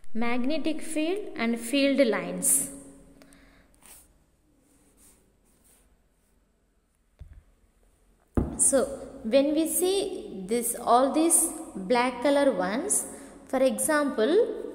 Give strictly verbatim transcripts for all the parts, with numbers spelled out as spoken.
magnetic field and field lines. So when we see this, all these black color ones, for example,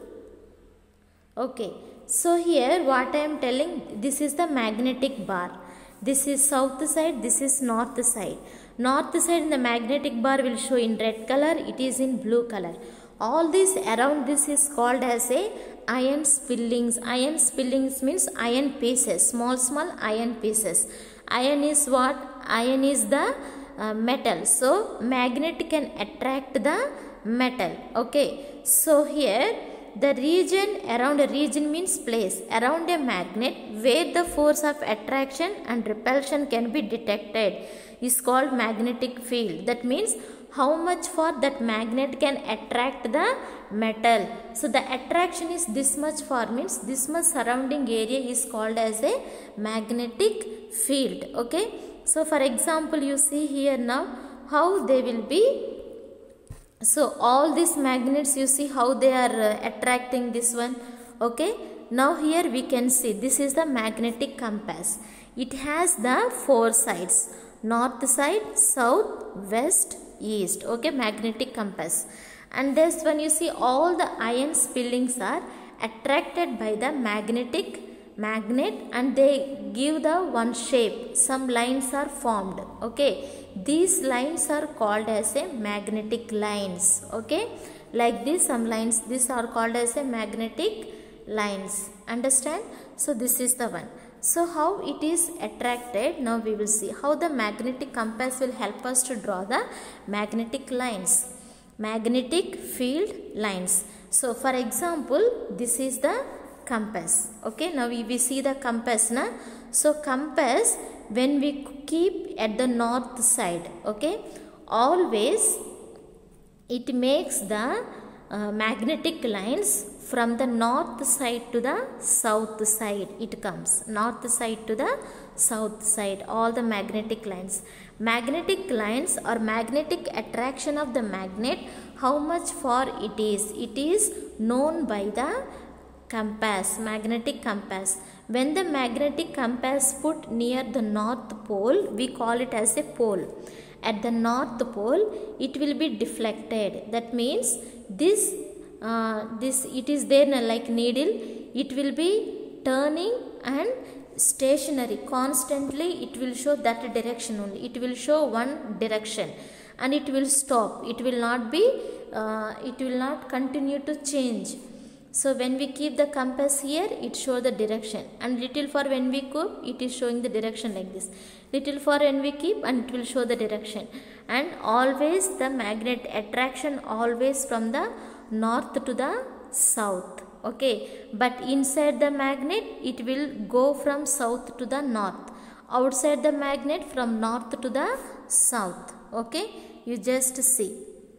okay, so here what I am telling, this is the magnetic bar. This is south side, this is north side. North side in the magnetic bar will show in red color, it is in blue color. All this around this is called as a iron spillings. Iron spillings means iron pieces, small small iron pieces. Iron is what? Iron is the uh, metal. So magnet can attract the metal. Okay. So here the region around a region means place around a magnet where the force of attraction and repulsion can be detected is called magnetic field. That means how much for that magnet can attract the metal. So the attraction is this much for, means this much surrounding area is called as a magnetic field. Okay. So for example, you see here now how they will be. So all these magnets, you see how they are uh, attracting this one. Okay. Now here we can see this is the magnetic compass. It has the four sides: north side, south, west, east. Okay, magnetic compass. And this one, you see all the iron spillings are attracted by the magnetic magnet and they give the one shape. Some lines are formed. Okay, these lines are called as a magnetic lines. Okay, like this, some lines, these are called as a magnetic lines. Understand? So this is the one. So how it is attracted, now we will see how the magnetic compass will help us to draw the magnetic lines, magnetic field lines. So for example, this is the compass. Okay, now we, we see the compass na. So compass, when we keep at the north side, okay, always it makes the uh, magnetic lines from the north side to the south side. It comes north side to the south side, all the magnetic lines. Magnetic lines or magnetic attraction of the magnet, how much far it is, it is known by the compass, magnetic compass. When the magnetic compass put near the north pole, we call it as a pole. At the north pole, it will be deflected. That means this uh, this it is there like needle. It will be turning and stationary constantly. It will show that direction only. It will show one direction and it will stop. It will not be. Uh, it will not continue to change. So when we keep the compass here, it shows the direction, and little for when we keep, it is showing the direction like this. Little for when we keep, and it will show the direction. And always the magnet attraction always from the north to the south. Okay, but inside the magnet it will go from south to the north. Outside the magnet from north to the south. Okay, you just see.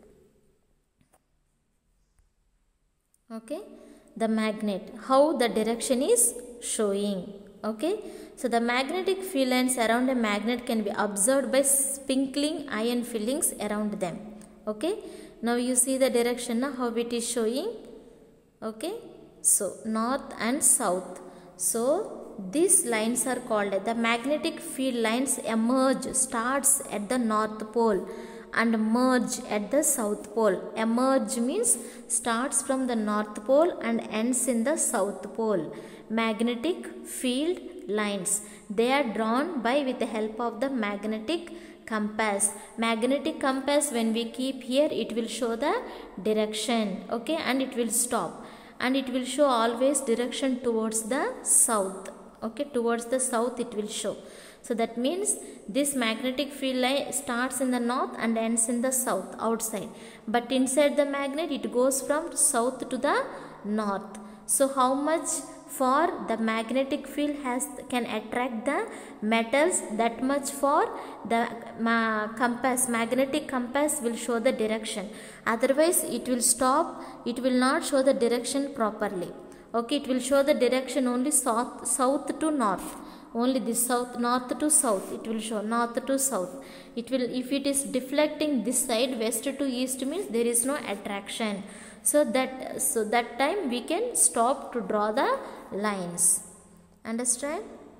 Okay, the magnet, how the direction is showing. Okay, so the magnetic field lines around a magnet can be observed by sprinkling iron fillings around them. Okay, now you see the direction now, how it is showing. Okay, so north and south. So these lines are called, the magnetic field lines emerge, starts at the north pole and merge at the south pole. Emerge means starts from the north pole and ends in the south pole. Magnetic field lines, they are drawn by with the help of the magnetic compass. Magnetic compass, when we keep here, it will show the direction. Okay, and it will stop, and it will show always direction towards the south. Okay, towards the south it will show. So that means this magnetic field line starts in the north and ends in the south outside. But inside the magnet it goes from south to the north. So how much for the magnetic field has can attract the metals, that much for the ma compass, magnetic compass will show the direction. Otherwise it will stop, it will not show the direction properly. Okay, it will show the direction only south, south to north. Only this south, north to south, it will show north to south. It will, if it is deflecting this side, west to east means there is no attraction. So that so that time we can stop to draw the lines. Understand?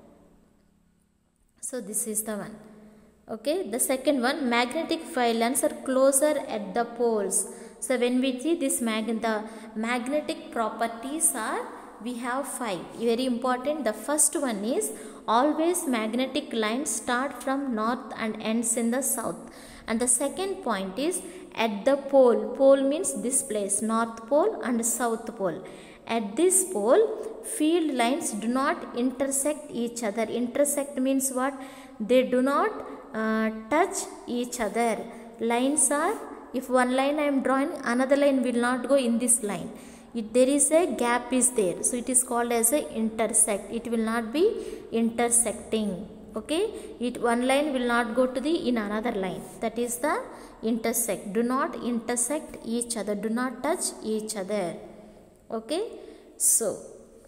So this is the one. Okay, the second one, magnetic field lines are closer at the poles. So when we see this mag the magnetic properties are, we have five. Very important. The first one is always magnetic lines start from north and ends in the south. And the second point is at the pole. Pole means this place, north pole and south pole. At this pole, field lines do not intersect each other. Intersect means what? They do not uh, touch each other. Lines are, if one line I am drawing, another line will not go in this line. If there is a gap is there, so it is called as a intersect. It will not be intersecting. Okay, it one line will not go to the in another line. That is the intersect. Do not intersect each other. Do not touch each other. Okay, so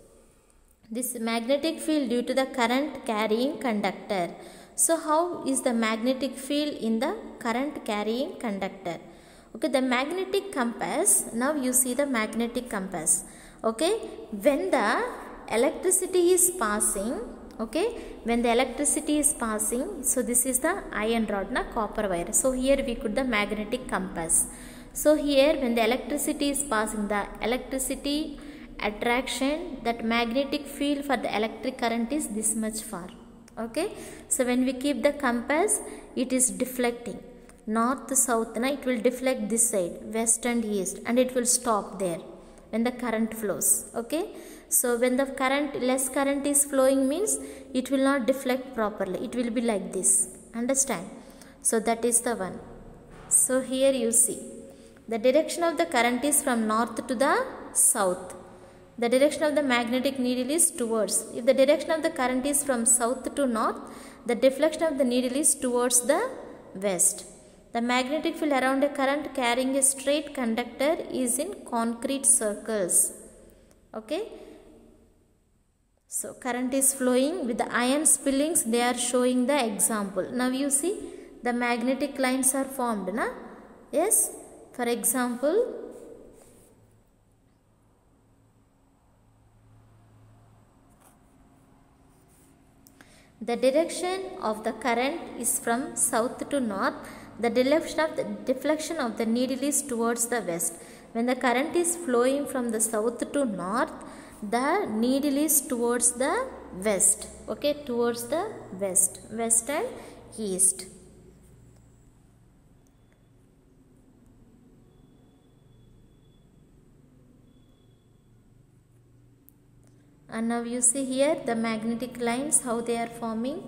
this magnetic field due to the current carrying conductor. So how is the magnetic field in the current carrying conductor? Okay, the magnetic compass, now you see the magnetic compass. Okay, when the electricity is passing, okay, when the electricity is passing, so this is the iron rod, na copper wire. So here we put the magnetic compass. So here when the electricity is passing, the electricity attraction, that magnetic field for the electric current is this much far. Okay, so when we keep the compass, it is deflecting. North, south, na, it will deflect this side, west and east, and it will stop there when the current flows. Okay, so when the current, less current is flowing means it will not deflect properly. It will be like this. Understand? So that is the one. So here you see, the direction of the current is from north to the south. The direction of the magnetic needle is towards. If the direction of the current is from south to north, the deflection of the needle is towards the west. The magnetic field around a current carrying a straight conductor is in concrete circles. Okay. So current is flowing with the iron spillings. They are showing the example. Now you see the magnetic lines are formed. Na? Yes. For example, the direction of the current is from south to north. The direction of the deflection of the needle is towards the west. When the current is flowing from the south to north, the needle is towards the west. Okay, towards the west, west and east. And now you see here the magnetic lines, how they are forming.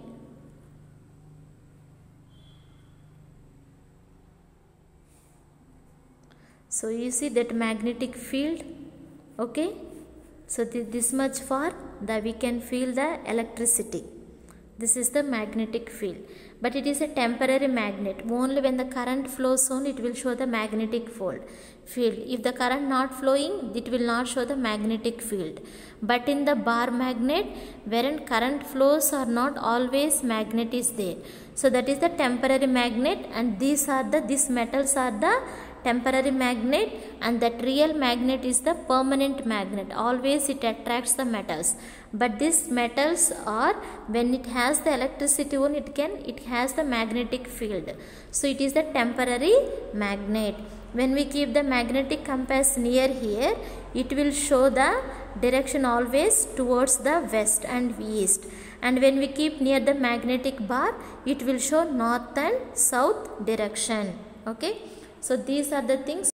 So you see that magnetic field. Okay, so th this much far that we can feel the electricity. This is the magnetic field, but it is a temporary magnet. Only when the current flows on, it will show the magnetic field. If the current not flowing, it will not show the magnetic field. But in the bar magnet, wherein current flows or not, always magnet is there. So that is the temporary magnet, and these are the these metals are the temporary magnet, and that real magnet is the permanent magnet. Always it attracts the metals. But these metals are, when it has the electricity on, it can it has the magnetic field. So it is the temporary magnet. When we keep the magnetic compass near here, it will show the direction always towards the west and east. And when we keep near the magnetic bar, it will show north and south direction. Okay. So these are the things